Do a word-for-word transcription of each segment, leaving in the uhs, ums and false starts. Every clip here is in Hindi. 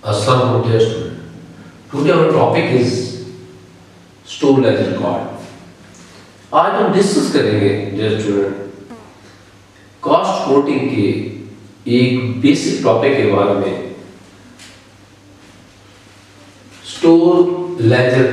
Assalamu dear student. Today our topic is store ledger card. आज हम डिस्कस करेंगे डियर स्टूडेंट कॉस्ट अकाउंटिंग के एक बेसिक टॉपिक के बारे में, स्टोर लेजर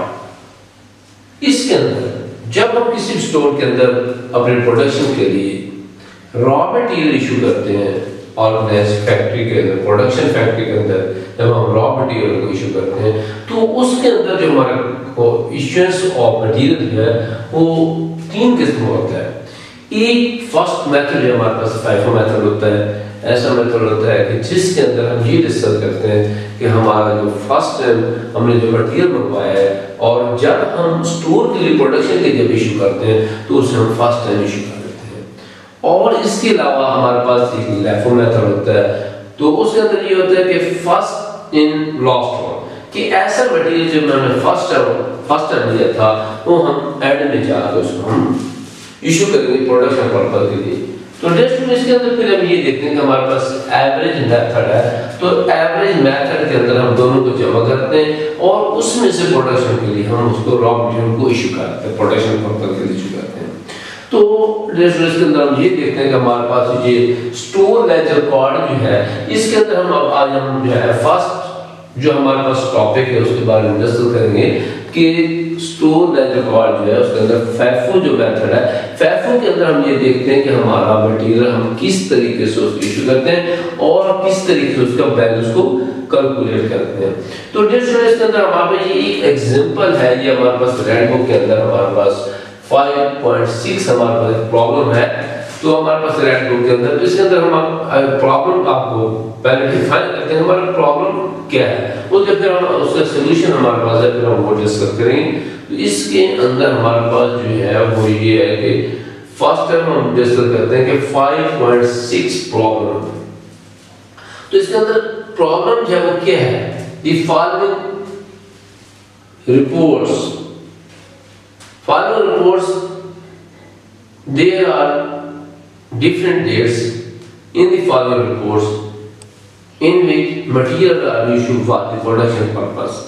कार्ड। इसके अंदर जब हम किसी स्टोर के अंदर अपने प्रोडक्शन के लिए रॉ मटेरियल इशू करते हैं, ऑर्गेनाइज फैक्ट्री के अंदर, प्रोडक्शन फैक्ट्री के अंदर जब हम रॉ मटेरियल को इशू करते हैं तो उसके अंदर जो हमारा इश्यूएंस ऑफ मटेरियल है वो तीन किस्म होता है। एक फर्स्ट मेथड जो हमारे पास फाइफो मेथड होता है, ऐसा मेथड होता है कि जिसके अंदर हम ये डिस्कस करते हैं कि हमारा जो फर्स्ट टाइम हमने जो मटेरियल मंगवाया है और जब हम स्टोर के लिए प्रोडक्शन के जब इशू करते हैं तो उसे हम फर्स्ट टाइम इशू कर देते हैं। और इसके अलावा हमारे पास एक लेफो मेथड होता है, तो उसके अंदर ये होता है कि फर्स्ट इन लास्ट वन, कि ऐसा मटेरियल जो मैंने फर्स्ट टाइम फर्स्ट टाइम लिया था वो हम एंड में जाकर उसको हम इशू करेंगे प्रोडक्शन पर्पस के लिए। तो नेक्स्ट में इसके अंदर फिर हम ये देखते हैं कि हमारे पास एवरेज मेथड है, तो एवरेज मेथड के अंदर हम दोनों को जमा करते हैं और उसमें से प्रोडक्शन के लिए हम उसको रॉ मटेरियल को इशू करते हैं, प्रोडक्शन पर्पस के लिए इशू करते हैं। तो नेक्स्ट इसके अंदर हम ये देखते हैं कि हमारे पास ये स्टोर लेजर कार्ड जो है, इसके अंदर हम अब आज हम जो है फर्स्ट जो हमारे पास टॉपिक है उसके बारे में डिस्कस करेंगे कि स्टोर लेजर कार्ड जो है उसके अंदर फैफो जो मेथड है, फैफो के अंदर हम ये देखते हैं कि हमारा मटेरियल हम किस तरीके से उसको इशू करते हैं और किस तरीके से उसका बैलेंस को कैलकुलेट करते हैं। तो जैसे इसके अंदर हमारे पास ये एक एग्जांपल है, ये हमारे पास रेड बुक के अंदर हमारे पास फाइव पॉइंट सिक्स हमारे पास एक प्रॉब्लम है, तो हमारे पास रेड बुक के अंदर, तो इसके अंदर हम प्रॉब्लम आपको पहले डिफाइन करते हैं हमारा प्रॉब्लम क्या है, वो जब फिर हम उसका सॉल्यूशन हमारे पास है फिर हम वो डिस्कस करेंगे। तो इसके अंदर हमारे पास जो है वो ये है कि फर्स्ट टाइम हम डिस्कस करते हैं कि फाइव पॉइंट सिक्स प्रॉब्लम। तो इसके अंदर प्रॉब्लम जो है वो क्या है, the following reports following reports there are different dates in the following reports in which material are issued for the production purpose।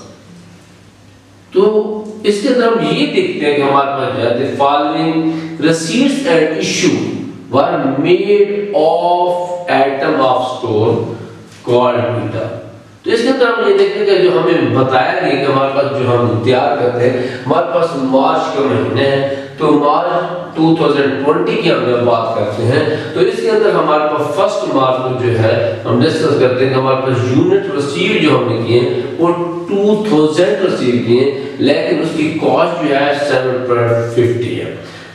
तो इसके अंदर हम ये देखते हैं कि हमारे पास जो है the following receipts and issue were made of item of store called beta। तो इसके अंदर हम ये देखते हैं कि जो हमें बताया गया कि हमारे पास जो हम तैयार करते हैं, हमारे पास मार्च का महीना है, तो मार्च दो हज़ार बीस की हम बात करते हैं, तो इसके अंदर हमारे पास फर्स्ट मार्च को जो है हम डिस्कस करते हैं कि हमारे पास यूनिट रिसीव जो हमने किए वो दो हज़ार रिसीव किए, लेकिन उसकी कॉस्ट जो है सात पॉइंट पचास है,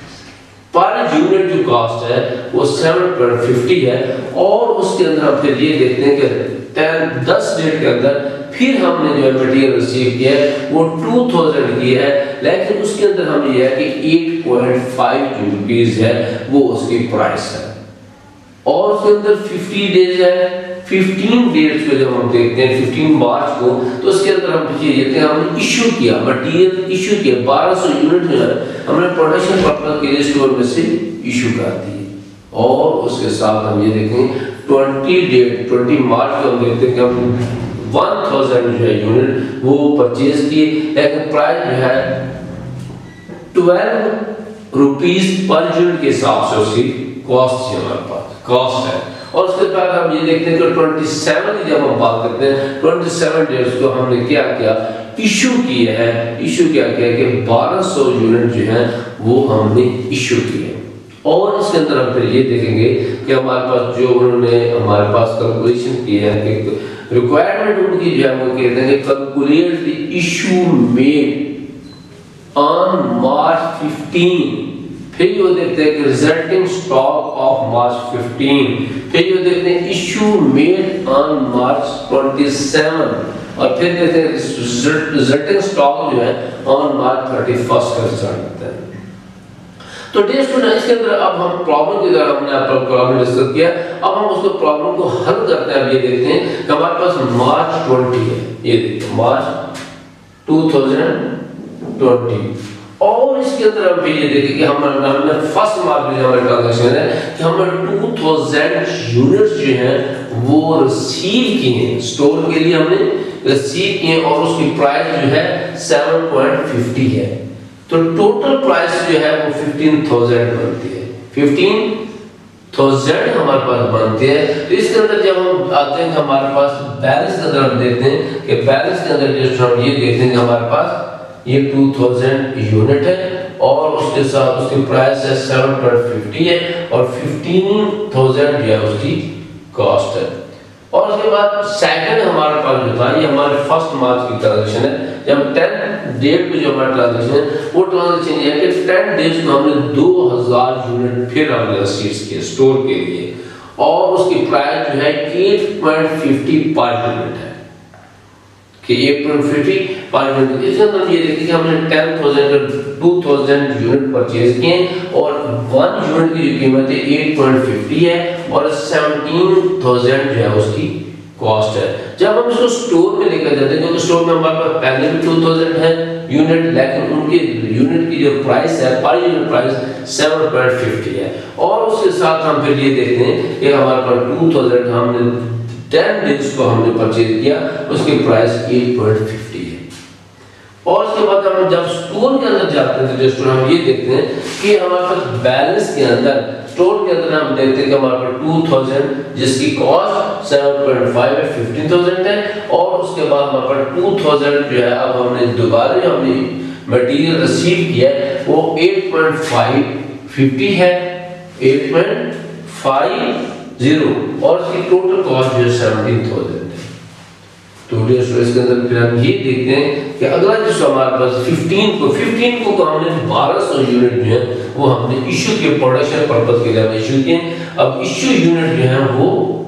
पर यूनिट जो कॉस्ट है वो सात पॉइंट पचास है। और उसके अंदर हम फिर ये देखते हैं कि दस डेट के अंदर फिर हमने जो मटेरियल रिसीव किया है वो दो हज़ार की है, लेकिन उसके अंदर हम ये है कि आठ पॉइंट पाँच रुपीस है वो उसकी प्राइस है। और उसके अंदर पचास डेज है, पंद्रह डेट्स को जब हम देखते हैं पंद्रह मार्च को, तो उसके अंदर हम ये देखते हैं हमने इशू किया मटेरियल इशू किया बारह सौ यूनिट जो है हमने प्रोडक्शन पर्पस के लिए स्टोर में से इशू कर दी। और उसके साथ हम ये देखेंगे बीस डेट बीस मार्च को हम देखते हैं कि हम हज़ार जो है यूनिट वो परचेज किए, लेकिन प्राइस जो है बारह रुपीस पर यूनिट के हिसाब से उसकी कॉस्ट है, हमारे पास कॉस्ट है। और उसके बाद हम ये देखते हैं कि सत्ताईस की जब हम बात करते हैं सत्ताईस डेज को हमने क्या किया, इशू किया है, इशू क्या किया कि बारह सौ यूनिट जो है वो हमने इशू किए। और इसके अंदर हम फिर ये देखेंगे कि हमारे पास जो उन्होंने हमारे पास कैलकुलेशन की है कि रिक्वायरमेंट उनकी जो है वो कहते हैं कि calculate the issue made on March पंद्रह, फिर ये देखते हैं कि रिजल्टिंग स्टॉक ऑफ मार्च पंद्रह, फिर ये देखते हैं इशू मेड ऑन मार्च सत्ताईस, और फिर देखते हैं रिजल्टिंग स्टॉक जो है ऑन मार्च इकतीस का रिजल्ट आता है। तो डियर स्टूडेंट इसके अंदर अब हम प्रॉब्लम की तरह हमने आपका प्रॉब्लम डिस्कस किया, अब हम उसको प्रॉब्लम को हल करते हैं। अब ये देखते हैं कि हमारे पास मार्च बीस है, ये देखिए मार्च दो हज़ार बीस, और इसके अंदर हम ये देखें कि हमारे फर्स्ट मार्च में हमारे ट्रांजैक्शन है कि हमारे दो हज़ार यूनिट्स जो हैं वो रिसीव किए, स्टोर के लिए हमने रिसीव किए और उसकी प्राइस जो है सेवन पॉइंट फिफ्टी है, तो टोटल प्राइस जो है वो फिफ्टीन थाउजेंड बनती है, फिफ्टीन थाउजेंड हमारे पास बनती है। तो इसके अंदर जब हम आते हैं हमारे पास बैलेंस के अंदर हम देखते हैं कि बैलेंस के अंदर जो हम ये देखते हैं कि हमारे पास ये टू थाउजेंड यूनिट है और उसके साथ उसकी प्राइस है सेवन पॉइंट फिफ्टी है और फिफ्टीन थाउजेंड जो है उसकी कॉस्ट है। और उसके बाद सेकंड हमारे पास जो था ये हमारे फर्स्ट मार्च की ट्रांजैक्शन है, जब टेन डेट पे जो हमारा ट्रांजैक्शन है वो ट्रांजैक्शन ये है कि टेन डेज में हमने दो हज़ार यूनिट फिर हमने रसीद किए स्टोर के लिए और उसकी प्राइस जो है eight point fifty per unit है कि eight point fifty per unit. इसके अंदर ये देखिए कि हमने ten thousand two thousand unit purchase किए और वन यूनिट की जो कीमत है एट पॉइंट फिफ्टी है और सेवनटीन थाउजेंड जो है उसकी कॉस्ट है। जब हम इसको स्टोर में लेकर जाते हैं क्योंकि स्टोर में हमारे पास पहले भी टू थाउजेंड है यूनिट, लेकिन उनके यूनिट की जो प्राइस है per unit price seven point fifty है और उसके साथ हम फिर ये देखते हैं कि हमारे पास टू थाउजेंड हमने टेन डेज को हमने परचेज किया, उसकी प्राइस एट पॉइंट फिफ्टी है। और उसके बाद हम जब स्टोर के अंदर जाते हैं तो स्टोर हम ये देखते हैं कि हमारे पास बैलेंस के अंदर स्टोर के अंदर हम देखते हैं कि हमारे पास टू थाउजेंड जिसकी कॉस्ट सेवन पॉइंट फाइव है, फिफ्टीन थाउजेंड है और उसके बाद हमारे पास टू थाउजेंड जो है अब हमने दोबारा हमने मटेरियल रिसीव किया है वो एट पॉइंट फाइव फिफ्टी है, एट पॉइंट फाइव जीरो और इसकी टोटल कॉस्ट जो है सेवनटीन थाउजेंड है। तो इसके अंदर फिर हम ये देखते हैं कि अगला जो हमारे पास फिफ्टीन को फिफ्टीन को हमने बारह सौ यूनिट जो है वो हमने इशू के प्रोडक्शन पर्पस के लिए हमने इशू किए। अब इशू यूनिट जो है वो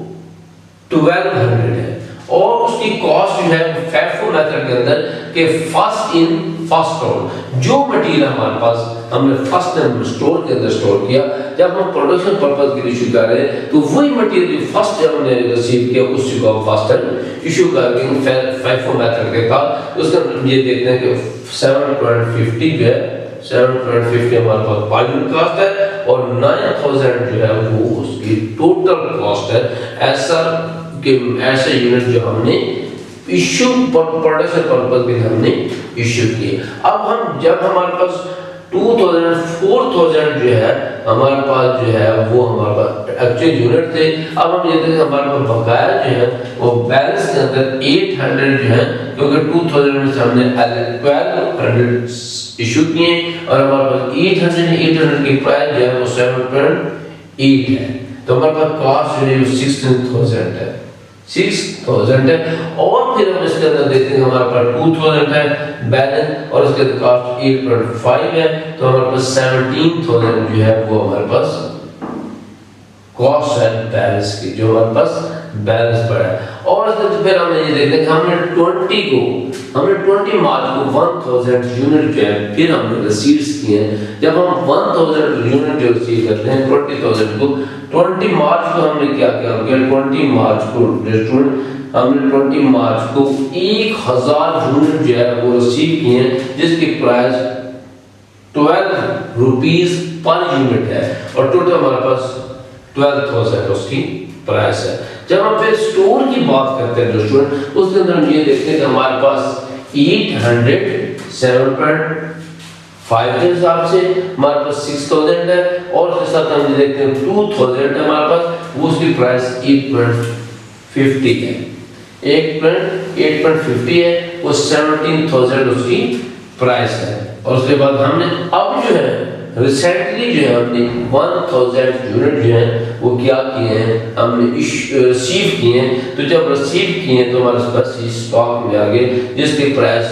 ट्वेल्व हंड्रेड है और उसकी कॉस्ट जो है फाइफो मेथड के अंदर के फर्स्ट इन फर्स्ट आउट, जो मटेरियल हमारे पास हमने फर्स्ट टाइम स्टोर के अंदर स्टोर किया जब हम प्रोडक्शन पर्पस के लिए इशू कर रहे हैं तो वही मटेरियल जो फर्स्ट हमने रिसीव किया उसी को हम फर्स्ट टाइम इशू करके फाइफो मेथड के साथ उसका ये देखते हैं कि सेवन पॉइंट फिफ्टी जो है सेवन पॉइंट फिफ्टी हमारे पास पर यूनिट कॉस्ट है और नाइन थाउजेंड जो है वो उसकी टोटल कॉस्ट है। ऐसा कि ऐसे यूनिट जो हमने इशू प्रोडक्शन पर्पस के लिए हमने इशू किए। अब हम जब हमारे पास टू थाउजेंड फोर थाउजेंड जो है हमारे पास जो है वो हमारे पास एक्चुअल यूनिट थे, अब हम ये देखते हैं हमारे पास बकाया जो है वो बैलेंस के अंदर एट हंड्रेड जो है क्योंकि टू थाउजेंड में से हमने ट्वेल्व हंड्रेड इशू किए और हमारे पास एट हंड्रेड एट हंड्रेड की प्राइस जो है वो सेवन पॉइंट एट है, तो हमारे पास कॉस्ट जो है वो सिक्सटीन थाउजेंड है सिक्स थाउजेंड है। और फिर हम इसके अंदर देखते हैं हमारे पास टू थाउजेंड है बैलेंस और उसके कॉस्ट एट पॉइंट फाइव है, तो हमारे पास सेवनटीन थाउजेंड जो है वो हमारे पास कॉस्ट है बैलेंस की जो हमारे पास बैलेंस पड़ा है। और उसके फिर हमने ये देखते हैं कि हमने ट्वेंटी को हमने ट्वेंटी मार्च को वन थाउजेंड यूनिट जो है फिर हमने रिसीव्स किए हैं। जब हम वन थाउजेंड यूनिट जो रिसीव करते हैं ट्वेंटी थाउजेंड को ट्वेंटी मार्च को हमने क्या क्या किया ट्वेंटी मार्च को रेस्टोरेंट हमने ट्वेंटी मार्च को एक हजार यूनिट जो है वो रिसीव किए हैं जिसकी price twelve rupees per unit है और टोटल हमारे पास ट्वेल्व थाउजेंड उसकी प्राइस है। जब हम फिर स्टोर की बात करते हैं रेस्टोरेंट उसके अंदर हम ये देखते हैं कि हमारे पास eight hundred seven point five के हिसाब से हमारे पास सिक्स थाउजेंड है और उसके साथ हम ये देखते हैं टू थाउजेंड है हमारे पास वो उसकी प्राइस एट पॉइंट फिफ्टी है eight point eight point fifty है वो सेवनटीन थाउजेंड उसकी प्राइस है। और उसके बाद हमने अब जो है रिसेंटली जो है हमने वन थाउजेंड यूनिट जो है वो क्या किए हैं हमने रिसीव किए हैं, तो जब रिसीव किए हैं तो हमारे पास स्टॉक में आ गए जिसकी price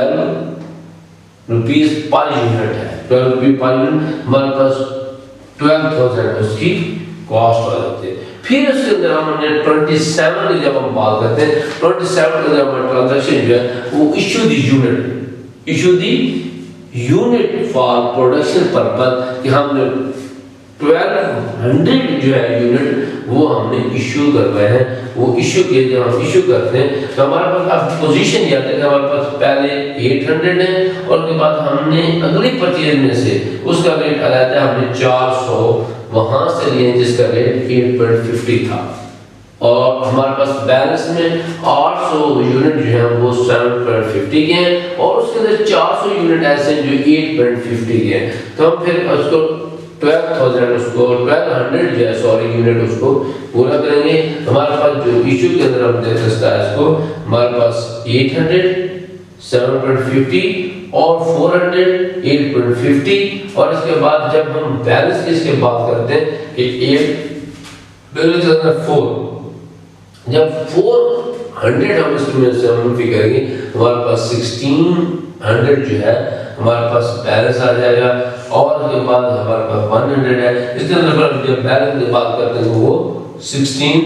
twelve rupees per unit है, ट्वेल्व रुपीस पर यूनिट हमारे पास ट्वेल्व थाउजेंड उसकी कॉस्ट आ जाती है। फिर उसके अंदर हमने ट्वेंटी सेवन की जब हम बात करते हैं ट्वेंटी सेवन के अंदर हमारा ट्रांजैक्शन जो है वो issue the unit issue the unit for production purpose कि हमने ट्वेल्व हंड्रेड जो है यूनिट वो हमने इशू करवाए हैं। वो इशू किए जब हम इशू करते हैं तो हमारे पास अब पोजीशन ये आता है कि हमारे पास पहले एट हंड्रेड है और उसके बाद हमने अगली परचेज में से उसका रेट अलग है हमने चार सौ वहां से लिए जिसका रेट एट पॉइंट फिफ्टी था और हमारे पास बैलेंस में आठ सौ यूनिट जो है वो सेवन पॉइंट फिफ्टी के हैं और उसके अंदर चार सौ यूनिट ऐसे हैं जो एट पॉइंट फिफ्टी के हैं। तो हम फिर उसको ट्वेल्व थाउजेंड उसको ट्वेल्व हंड्रेड जो है सॉरी यूनिट उसको पूरा करेंगे। हमारे पास जो इशू के अंदर हम देख सकते हैं इसको हमारे पास eight hundred seven point fifty और four hundred eight point fifty और इसके बाद जब हम बैलेंस की इसके बात करते हैं कि एट बैलेंस के अंदर फोर जब फोर हंड्रेड हम इसमें से हम करेंगे हमारे पास सिक्सटीन हंड्रेड जो है हमारे पास बैलेंस आ जाएगा और उसके बाद हमारे पास वन हंड्रेड है। इसके अंदर जब बैलेंस की बात करते हैं वो सिक्सटीन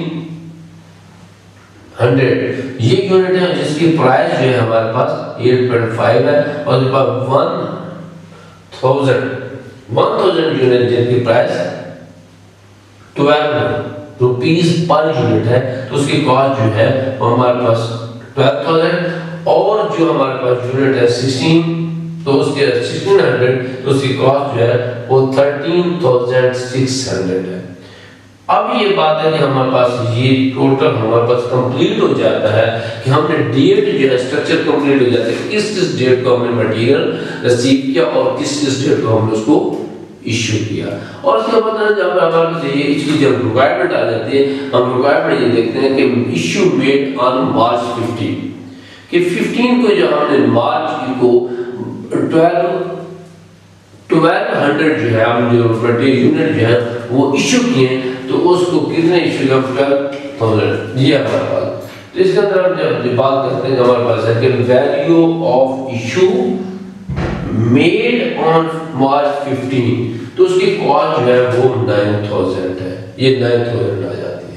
हंड्रेड ये यूनिट है जिसकी प्राइस जो है हमारे पास एट पॉइंट फाइव है और उसके बाद one thousand one thousand unit जिसकी price twelve rupees per unit है तो उसकी कॉस्ट जो है वो हमारे पास ट्वेल्व थाउजेंड और जो हमारे पास यूनिट है सिक्सटीन तो उसके सिक्सटीन हंड्रेड तो उसकी कॉस्ट जो है वो थर्टीन थाउजेंड सिक्स हंड्रेड है। अब ये बात है कि हमारे पास ये टोटल हमारे पास कंप्लीट हो जाता है कि हमने डेट जो है स्ट्रक्चर कंप्लीट हो जाता है किस किस डेट को हमने मटेरियल रिसीव किया और किस किस डेट को हमने उसको इश्यू किया और उसके बाद जब हमारे पास ये इसकी जब रिक्वायरमेंट आ जाती है हम रिक्वायरमेंट ये देखते हैं कि issue made on March fifteen कि फिफ्टीन को जो हमने मार्च को ट्वेल्व ट्वेल्व हंड्रेड जो है हम जो मटेरियल यूनिट जो है वो इश्यू किए तो उसको कितने इश्यू किया ट्वेल्व थाउजेंड ये हमारे पास। तो इसके अंदर हम जब बात करते हैं हमारे पास है कि value of issue made on March fifteen तो उसकी कॉस्ट जो है वो नाइन थाउजेंड है ये नाइन थाउजेंड आ जाती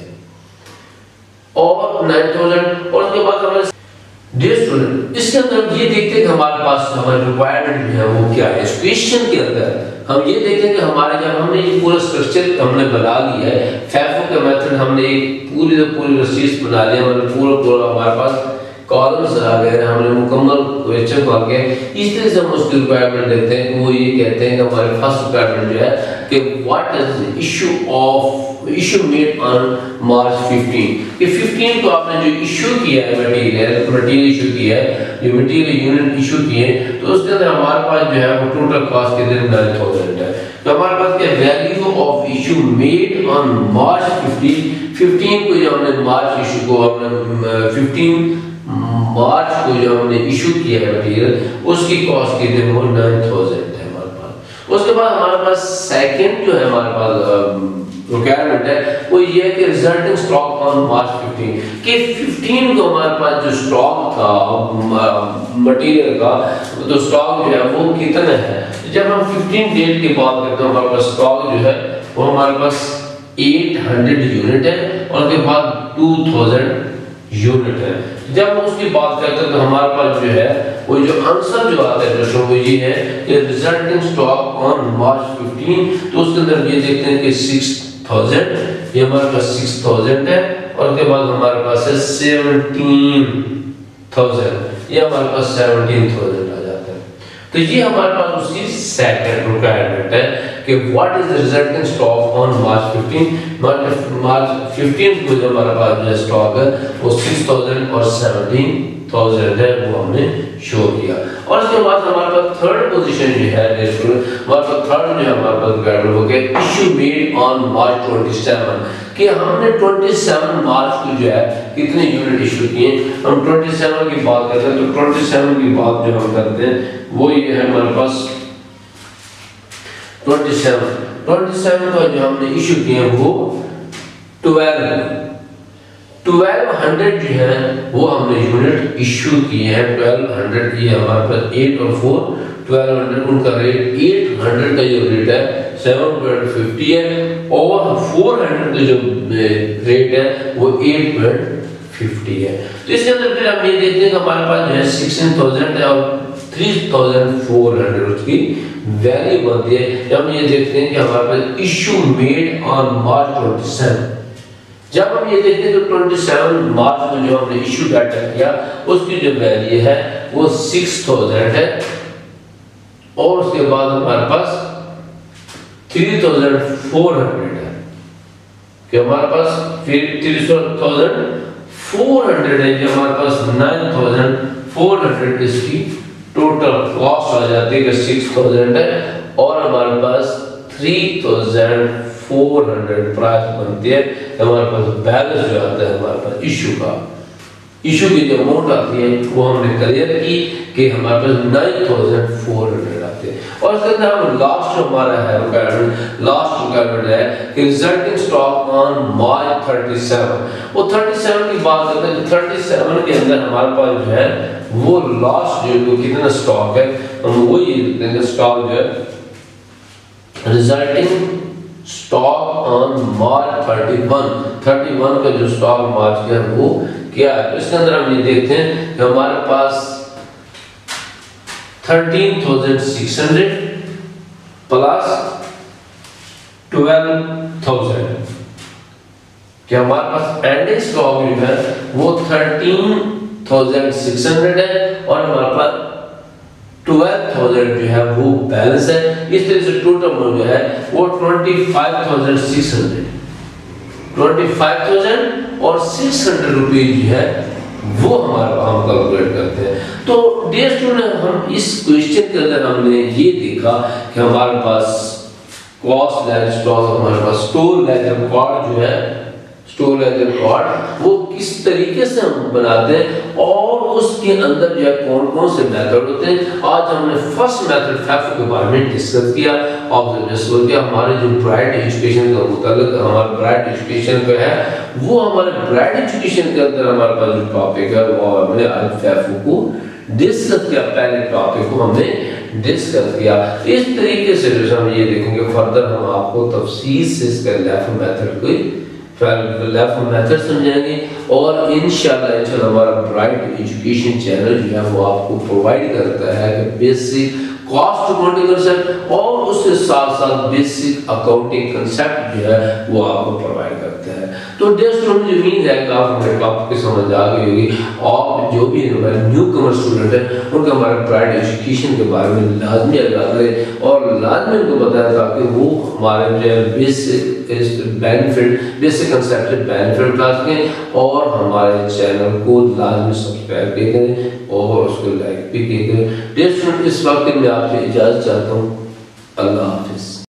है और नाइन थाउजेंड और उसके बाद हमारे डियर स्टूडेंट इसके अंदर ये देखते हैं कि हमारे पास हमारी रिक्वायरमेंट जो है वो क्या है। इस क्वेश्चन के अंदर हम ये देखते हैं कि हमारे जब हमने ये पूरा स्ट्रक्चर हमने बना लिया है फैफो का मेथड हमने एक पूरी पूरी रसीद बना लिया मतलब पूरा पूरा हमारे पास कॉलम्स आ गए हमने मुकम्मल क्वेश्चन को आगे इस तरह से हम उसकी रिक्वायरमेंट देते हैं वो ये कहते हैं कि हमारे फर्स्ट रिक्वायरमेंट जो है कि what is issue of issue made on March fifteen कि फिफ्टीन को आपने जो इशू किया है मटेरियल मटेरियल इशू किया है जो मटेरियल यूनिट इशू किए तो उसके अंदर हमारे पास जो है वो टोटल कॉस्ट कितने नाइन थाउजेंड है। तो हमारे पास क्या value of issue made on March fifteen fifteen को जो हमने मार्च इशू को हमने फिफ्टीन मार्च को जो हमने इशू किया है मटेरियल उसकी कॉस्ट कितने वो नाइन थाउजेंड है हमारे पास। उसके बाद हमारे पास सेकंड जो है हमारे पास रिक्वायरमेंट है वो ये है कि resulting stock on March fifteen कि फिफ्टीन को हमारे पास जो स्टॉक था मटेरियल का तो स्टॉक जो है वो कितना है। जब हम फिफ्टीन डेट की बात करते हैं हमारे पास स्टॉक जो है वो हमारे पास एट हंड्रेड यूनिट है और उसके बाद टू थाउजेंड यूनिट है। जब हम उसकी बात करते हैं तो हमारे पास जो है वो जो आंसर जो आता है प्रश्न वो ये है कि resulting stock on March fifteen तो उसके अंदर ये देखते हैं कि सिक्स थाउजेंड ये हमारे पास सिक्स थाउजेंड है और उसके बाद हमारे पास है सेवनटीन थाउजेंड ये हमारे पास सेवनटीन थाउजेंड आ जाता है। तो ये हमारे पास उसकी सेकंड रिक्वायरमेंट है कि what is the resulting stock on March fifteen March fifteen को जो हमारे पास जो स्टॉक है वो सिक्स थाउजेंड और सेवनटीन थाउजेंड है वो हमने शो किया। और इसके बाद हमारे पास थर्ड पोजीशन जो है हमारे पास थर्ड जो है हमारे पास रिक्वायरमेंट हो गया issue made on March twenty seven कि हमने ट्वेंटी सेवन मार्च को जो है कितने यूनिट इशू किए। हम ट्वेंटी सेवन की बात करते हैं तो ट्वेंटी सेवन की बात जो हम करते हैं वो ये है हमारे पास ट्वेंटी सेवन ट्वेंटी सेवन का जो हमने इशू किए वो ट्वेल्व ट्वेल्व हंड्रेड जो है वो हमने यूनिट इशू किए हैं ट्वेल्व हंड्रेड ये हमारे पास एट और फोर ट्वेल्व हंड्रेड उनका रेट एट हंड्रेड का जो रेट है सेवन पॉइंट फिफ्टी है और फोर हंड्रेड का जो रेट है वो एट पॉइंट फिफ्टी है। तो इसके अंदर फिर हम ये देखते हैं कि हमारे पास जो है सिक्सटीन थाउजेंड है और थ्री थाउजेंड फोर हंड्रेड उसकी वैल्यू बनती है। जब हम ये देखते हैं कि हमारे पास issue made on March twenty seven जब हम ये देखते हैं तो ट्वेंटी सेवन मार्च को जो हमने इशू डाटा किया उसकी जो वैल्यू है वो सिक्स थाउजेंड है और उसके बाद हमारे पास थ्री थाउजेंड फोर हंड्रेड है कि हमारे पास फिर थ्री थाउजेंड फोर हंड्रेड है, कि हमारे पास नाइन थाउजेंड फोर हंड्रेड इसकी टोटल कॉस्ट आ जाती है कि सिक्स थाउजेंड है, और हमारे पास three thousand four hundred price बनती है। हमारे पास बैलेंस जो आता है हमारे पास इशू का, इशू की जो अमाउंट आती है वो हमने क्लियर की कि हमारे पास नाइन थाउजेंड फोर हंड्रेड आते हैं। और इसके अंदर हम लास्ट हमारा है रिक्वायरमेंट, लास्ट रिक्वायरमेंट है कि resulting stock on March thirty seven, वो थर्टी सेवन की बात करते हैं। थर्टी सेवन के अंदर हमारे पास जो है वो लास्ट जो कितना स्टॉक है हम वो ये देखते हैं, स्टॉक जो है resulting stock on March thirty one, thirty one का जो स्टॉक मार्च का वो क्या है। तो इसके अंदर हम ये देखते हैं कि हमारे पास thirteen thousand six hundred plus twelve thousand, कि हमारे पास एंडिंग स्टॉक जो है वो थर्टीन थाउजेंड सिक्स हंड्रेड है, और हमारे पास ट्वेल्व थाउजेंड जो है वो बैलेंस है। इस तरह से टोटल अमाउंट जो है वो twenty five thousand six hundred, twenty five thousand और सिक्स हंड्रेड रुपीज जो है वो हमारे हम कैलकुलेट करते हैं। तो डियर स्टूडेंट, हम इस क्वेश्चन के अंदर हमने ये देखा कि हमारे पास कॉस्ट लेजर स्टॉक, हमारे पास स्टोर लेजर कार्ड जो है, स्टोर लेजर कार्ड वो किस तरीके से हम बनाते हैं और उसके अंदर जो है कौन कौन से मेथड होते हैं। आज हमने फर्स्ट मेथड फाइफो के बारे में डिस्कस किया, ऑब्जर्वेशन किया। हमारे जो ब्राइट एजुकेशन का मुताबिक हमारा ब्राइट एजुकेशन का है वो हमारे ब्राइट एजुकेशन के अंदर हमारे पास जो टॉपिक है वो हमने आज फाइफो को डिस्कस किया, पहले टॉपिक को हमने डिस्कस किया। इस तरीके से जो हम ये देखेंगे फर्दर हम आपको तफसील से इसका लेफ्ट मेथड को लेफ्ट मेथड समझाएंगे, और इंशाल्लाह इंशाल्लाह हमारा ब्राइट एजुकेशन चैनल जो है वो आपको प्रोवाइड करता है कि बेसिक कॉस्ट अकाउंटिंग कंसेप्ट और उसके साथ साथ बेसिक अकाउंटिंग कंसेप्ट जो है वो आपको प्रोवाइड करता है। तो डियर स्टूडेंट, मुझे उम्मीद है कि आप हमारे टॉपिक की समझ आ गई होगी, और जो भी न्यू कमर स्टूडेंट है उनको हमारे ब्राइट एजुकेशन के बारे में लाजमी आगाह करें और लाजमी उनको बताएं ताकि वो हमारे जो है basic benefit basic concept benefit उठा सकें, और हमारे चैनल को लाजमी सब्सक्राइब भी करें और उसको लाइक भी करें। डियर स्टूडेंट, इस वक्त मैं आपसे इजाज़त चाहता हूँ। अल्लाह हाफिज़।